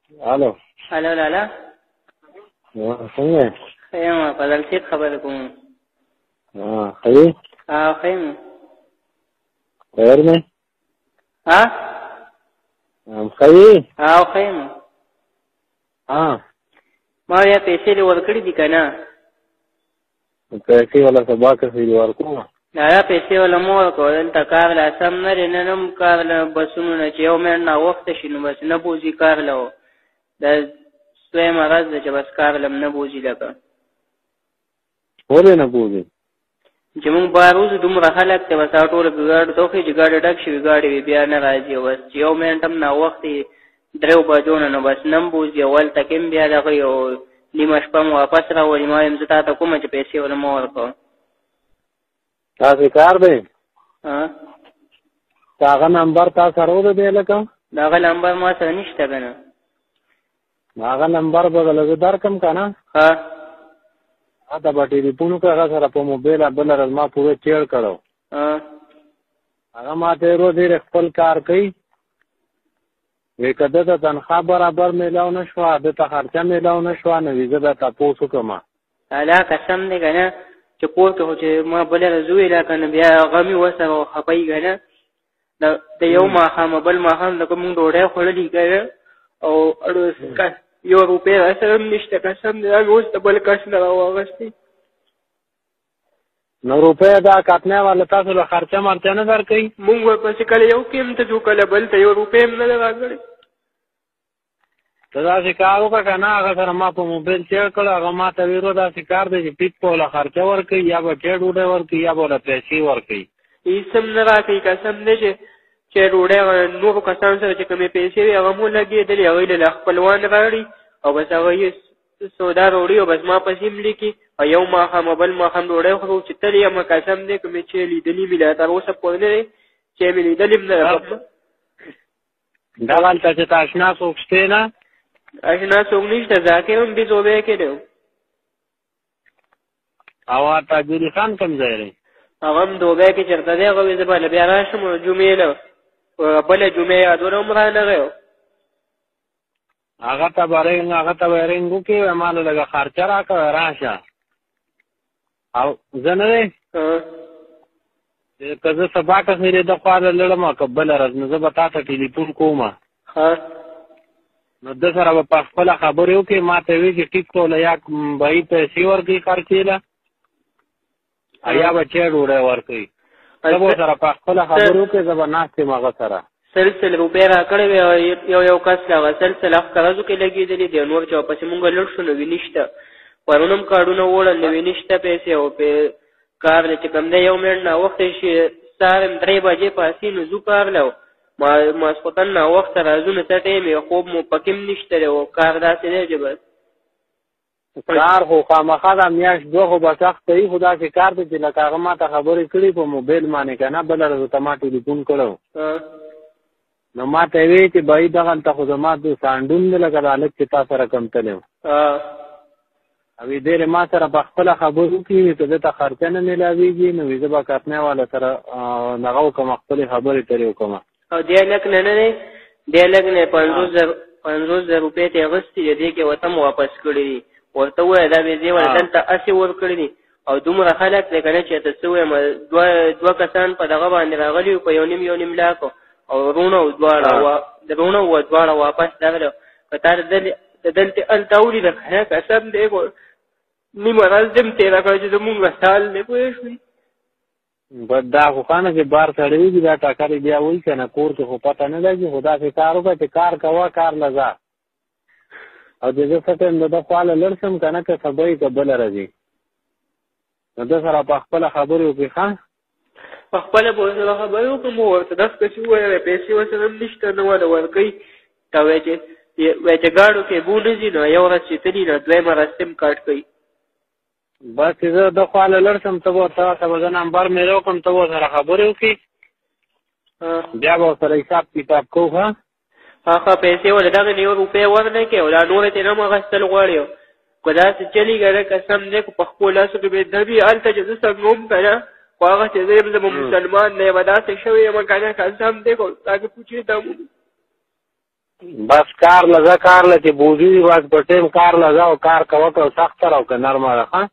الو الو لالا څنګه خیم په دلته خبره کوم خیر خیم خیر نه ها خیر خیم ما یا پیسې ورکړې دي کنه پیسې ولا سبا کې ورکوم دا پیسې ولا مو ورکول ته کار لا سم نه نم کار لا بسونو نه چې یو مې نه وخت شینو بس نه بوزي کار لا دا سوی مرض چې بس کار لم نه بوزي لکه ولې نه بوزي چې مونږ باروز دومره خلک ته بس ټول ګاډ دوخې چې ګاډ ډک شي ګاډي بیا نه راځي بس یو مې تم نه وخت درو بجو نه بس نم بوزي ول تکم بیا دغه یو نیمه شپه واپس راوړي ما يم زتا ته کوم چې پیسې ولا مو ورکو تاسو کار دی هغه نمبر تاسو سره دی لکه داغه نمبر ما سره نشته کنه هغه نمبر بدل درکم کنه دا به ټلیفون هغه سره په موبایل بل راز ما پوره چیر کړو هغه ماته روزي خپل کار کوي وکړه د تنخواه برابر میلاو نشو د خرچه میلاو نشو نو ویزه د تاسو کومه الا قسم دې کنه چې کور کې چې ما بل رزوي لا کنه بیا غمي وسره خپي کنه د یو ما هم بل ما هم د کوم ډوډۍ خورلې کنه او یو روپیا سره نشته قسم دې اوس ته بل کس نه راوغستې نو روپیا دا کاتنه والا تاسو له خرچه مرته نه درکې مونږ په څه کله یو کېم ته جو کله بل ته یو روپیا نه راغړي دا ښکار وکړه نه هغه سره ما په موبایل چیر کړ هغه ما ته ویرو دا ښکار دی چې ټیک په له خرچه ورکړي یا به ډېر ډوډۍ ورکړي یا به له پیسې ورکړي هیڅ هم نه راکړي قسم دی چې ډوډۍ نورو کسانو سره چې کومې پیسې وي هغه مو لګېدلې هغوی له خپلوان راړي او بس هغه یې سودا راوړي او بس ما پسې هم لیکي او یو ماښام بل ماښام ډوډۍ خورو چې تل یم قسم دی کومې چې لیدلي مې لا تر اوسه پورې نه دی چې مې لیدلي هم نه دغلته چې ته اشنا څوک شته نه اشنا څوک نشته ذاکر هم بېزوبی کې دی او تاجري خان کوم ځای دی هغه هم دوبی کې چېرته دی هغه وایي زه به بیا راشم جمعې نه بله جمعې یادونه هم رانغی هغه ته به رنګ وکړي ما له لږه خرچه راکړه راشه او زه نه دی که زه سبا کښېرې د خوا له لړم که بله ورځ نو زه به تا ته ټلیفون کوم نو د سره به په خپله خبرې وکړې ما ته وایي چې ټیک ټوله یا به یې پیسې ورکوي خرچې له یا به چای ډوډۍ ورکوي زه به سره په خپله خبرې وکړې زه به ناست یم هغه سره سل روپۍ راکړی وی یو کس له هغه سل ښکرزو کې لګېدلي دی نور چې ورپسې مونږ لږ شو نو وي نشته پرون هم کارډونه ووړل نو وي نشته پیسې او کار دی چې کوم دی یو منټ ناوخته شي سهار 3 بجې پاسې نو ځو کار له ماسخوتن ناوخته راځو نو څه ټایم یې خوب مو پکې هم نشته دی او کار داسې دی چې بس کار خو خامخا دا میاشت دوه خو به سخته وي خو داسې کار دی چې لکه هغه ما ته خبرې کړي په موبایل باندې که نه بله ورځ ته ما ټلیفون کړی نو ما ته یې وایي چې بهي دغلته خو زما د سانډون دی لکه دا هلک چې تا سره کم تلی یم او یې ډېرې ما سره په خپله خبرې وکړي که ده ته خرچه نه میلاوېږي نو زه به کتنی والا سره دغه وکړم خپلې خبرې ترې وکړم او دی هلک نه نه دی دی هلک نه 50,000 روپۍ ته یې اخېستي دي دې کې ورته هم واپس کړي دي ورته ووایه دا بې ځې ولا دلته هسې ورکړي دي او دومره خلک دی که نه چې ته څه ووایم دوه کسان په دغه باندې راغلي وو په یو نیم لاکو او رونه و دواړه واپس راغله که تا د دلته هلته ولیده که نه قسم دی نیمه ورځ دې هم تېره کړه چې زمونږ سال دی پوه شوې بس دا خو خانه چې بار سړی وي دا ټکرې بیا وایي که نه کور کې خو پته نه لګي خو داسې کار وکړه چې کار کوه کار له ځه او د زه څه ټایم د ده خوا له لړ شم که نه که سبا یې که بله راځي نو ده سره په خپله خبرې وکړي ښه په خپله به ورسره خبرې وکړم ورته داسې چې ووایه پیسې ورسره هم نشته نه وله ورکوي ته وایي چې ګاډو کې بو نه ځي نو یو ورځ چې تلي نو دویمه ورځ سیم کارټ کوي بس چې زه د خوا له لړ شم ته به زه نمبر مې راوکړم ته به ورسره خبرې وکړي بیا به ورسره حساب کتاب کوو ښه ښه پیسې ولې دغه یو روپۍ ورنه کړې او دا نورې ترې نه هم اخیستل غواړي که داسې چلي ګره قسم دی که په خپلو لاسو کې به دبي هلته چې زه څنګه وم که نه خو هغه چې زه یم زه به مسلمان نه یم داسې شوی یم که نه قسم دی خو هغه پوچې ته بس کار لزه کار له چې بوزي بس په ټیم کار لزه او کار کوه که سخته را او که نرمه ده ښه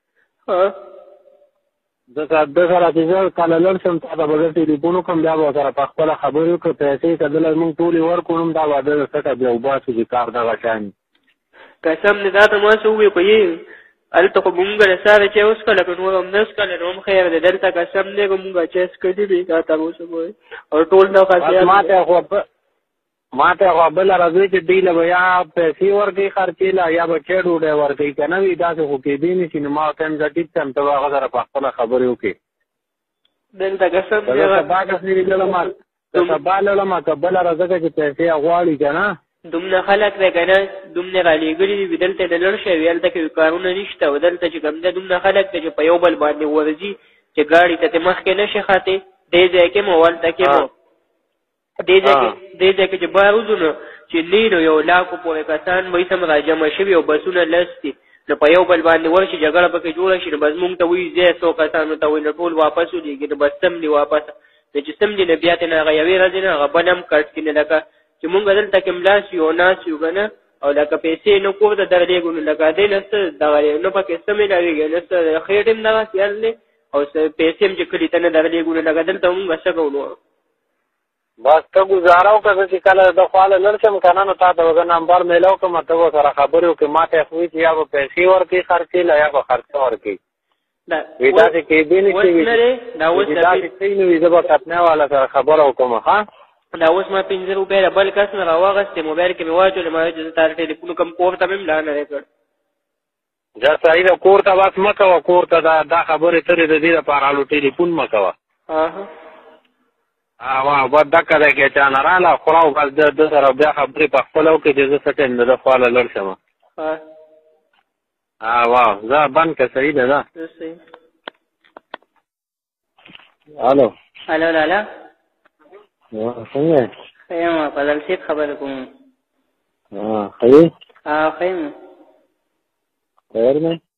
د سره چې زه کله لړ شم تا ته به زه ټلیفون وکړم بیا به ورسره په خپله خبرې وکړو پیسې که دله موږ ټولې ورکړو نو دا واده د سټه بیا وباسو چې کار دغه شان قسم دې دا ته ما څه ووایې په یې هلته خو مونږ له ساره چې وڅښله که نور هم نه څښله نو هم خیر دی دلته قسم دی که مونږ چې څښلي دي دا تر اوسه پورې او ټول دغه ما ته خو بله راځي چې دوی له به یا پیسې ورکوي خرچې له یا به چای ډوډۍ ورکوي که نه وي داسې خو کېدی نه شي نو ما ورته وایم زه ټیک یم ته به هغه سره په خپله خبرې وکړې دلته قسم دی سبا کسې لړمه که بله راځکه چې پیسې غواړي که نه دومره خلک دی که نه دومره رالېږلي دي دلته د لړ شوي هلته کې کارونه نشته او دلته چې کوم دی دومره خلک دی چې په یو بل باندې ورځي چې ګاډي ته ترې مخکې نه شي خاطې دې ځای کې مو هلته کې مو دې ځای کې چې بار وځو نو چې نو یو لاکو پورې کسان به سم راجمع شوي او بسونه لس دي نو په یو بل باندې ورشي جګړه پکې جوړه شي نو بس مونږ ته وایي ځای څو کسانو ته وایي نو ټول واپس ولېږي نو بس سم دي واپس نو چې سم دي نو بیا ترې نه هغه یوې ورځې نه هغه بل هم کټ کړي نه لکه چې مونږ دلته کې ملاس یو ناس یو که نه او لکه پیسې نه کور ته درلېږو نو لکه دی نه څه دغه نه پکې څه مېلاوېږي نه څه خېټ هم دغسې حل دی او پیسې هم چې کلي ته نه درلېږو نو لکه دلته مونږ څه کوو نو بس ته ګزاره وکړه چې کله د خواله لړ شم که نه نو تا ته به زه نمبر میلاو کړم ته به ورسره خبرې وکړې ما ته یې خو چې یا به پیسې ورکوي خرڅې له یا به خرڅه ورکوي وي داسې کېدی نه شي داسې شی نه وي زه به کتنۍ والا سره خبره وکړم ښه دا اوس ما 15 روپۍ د بل کس نه راواغستې موبایل کې مې واچولې ما وایي چې زه تا ټلیفون وکړم کور ته مې هم لا نه دی کړ دا صحیح ده کور ته بس مه کوه کور ته دا خبرې ترې د دې دپاره الو ټلیفون مه کوه بس دکه دی که چا نه راله خوره او بس د سره بیا خبرې په خپله وکړې چې زه څه ټایم د ده خواله لړ شم زه بند که صحیح ده ده الو لالا څنګه ښه یم فضل صاحب خبرې کوم ښه یې ښه یم خیر دی